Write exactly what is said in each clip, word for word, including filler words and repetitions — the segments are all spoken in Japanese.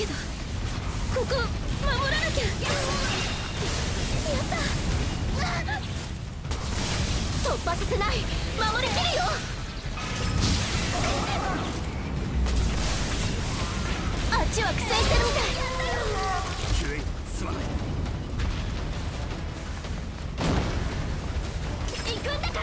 けどここ守らなきゃ。やった突破させない。守りきるよ。あっちは苦戦してるみたい。 救援すまない。 行くんだから。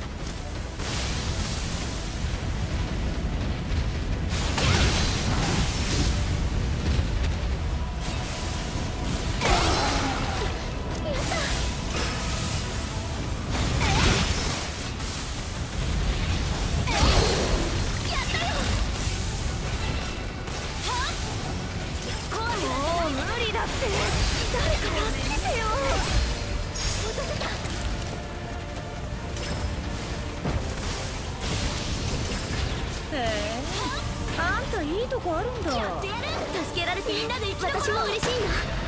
いいとこあるんだ。 やってやる。助けられてみんなで生き残ろう。私も嬉しいな。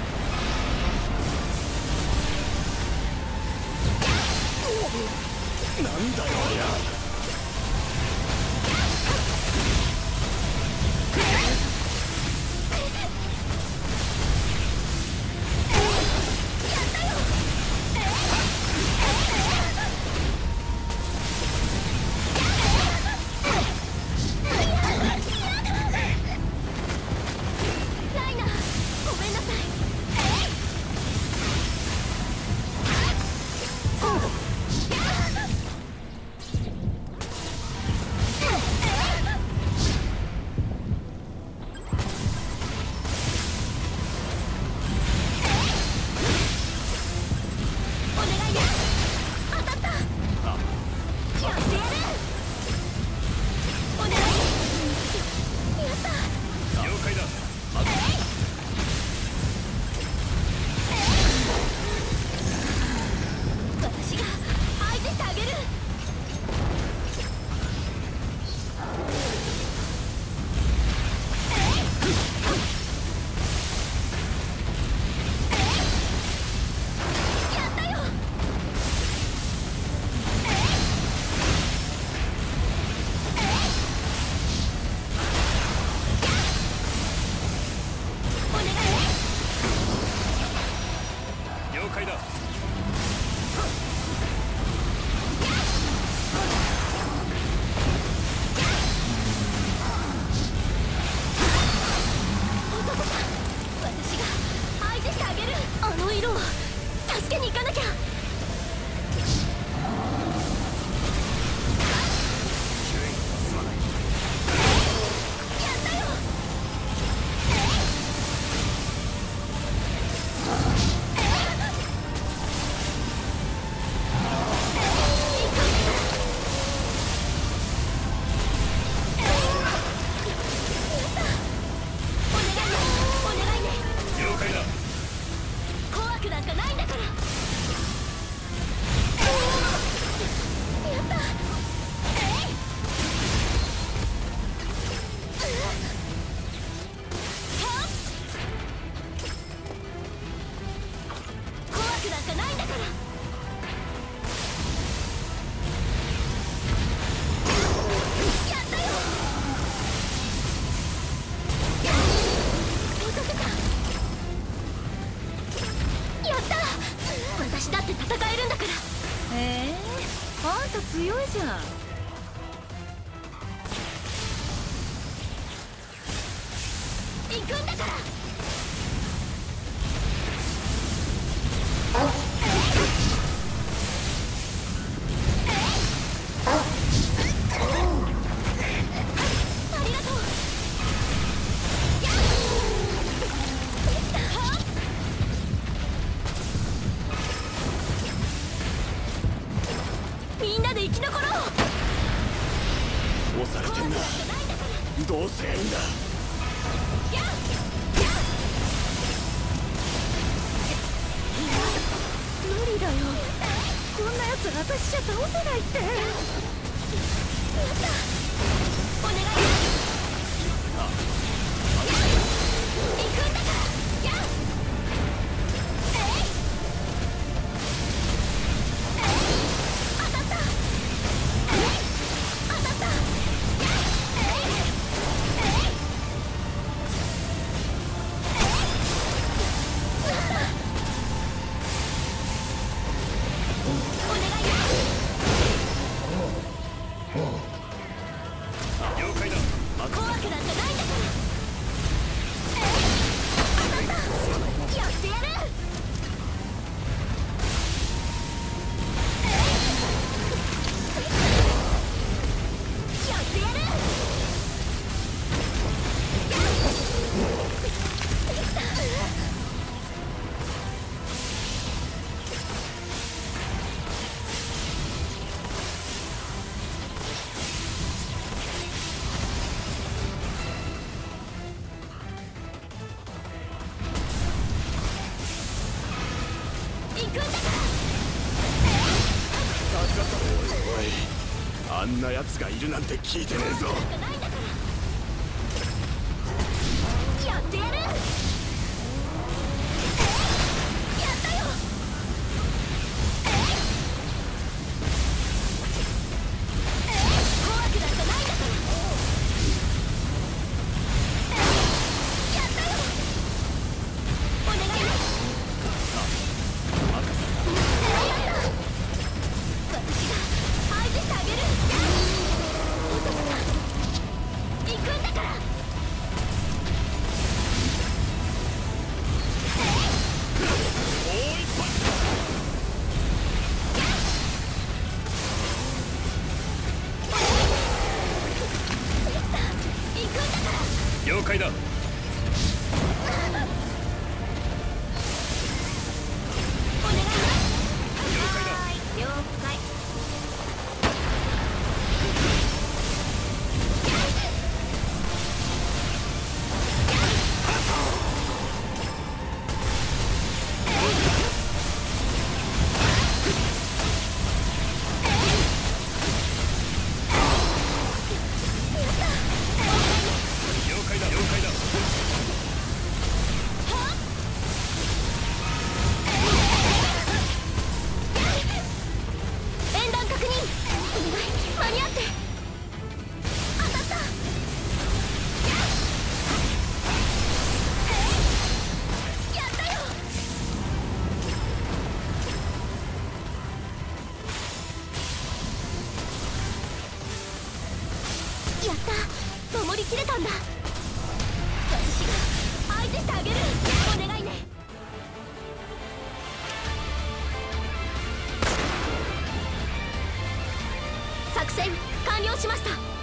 なんだよありゃ。 強いじゃん。 行くんだから。ありがとう。みんなで生き残ろう。 押されてんな。どうすりゃいいんだ。 無理だよ。こんなやつ私じゃ倒せないって。 お願い。行くんだから。当たった。当たった。 おいあんな奴がいるなんて聞いてねえぞ。 やってやる。やったよ。怖くなんかないんだから。やったよ。お願いね。 任せやった。私が相手してあげる。落とすな。行くんだから。 もう一発。 行くんだから。 了解だ。 お願いね。 了解だ。 はーい、了解。 了解だ了解だ。 演弾確認。お願い、間に合って。当たった。やったよ。やった、守りきれたんだ。私が相手してあげる。お願いね。作戦完了しました。